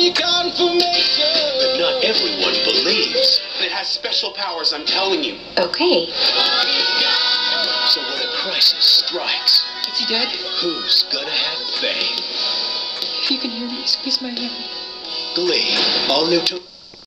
your confirmation. But not everyone believes. It has special powers, I'm telling you. Okay. So when a crisis strikes... Is he dead? Who's gonna have faith? If you can hear me, squeeze my hand. Glee, all new to...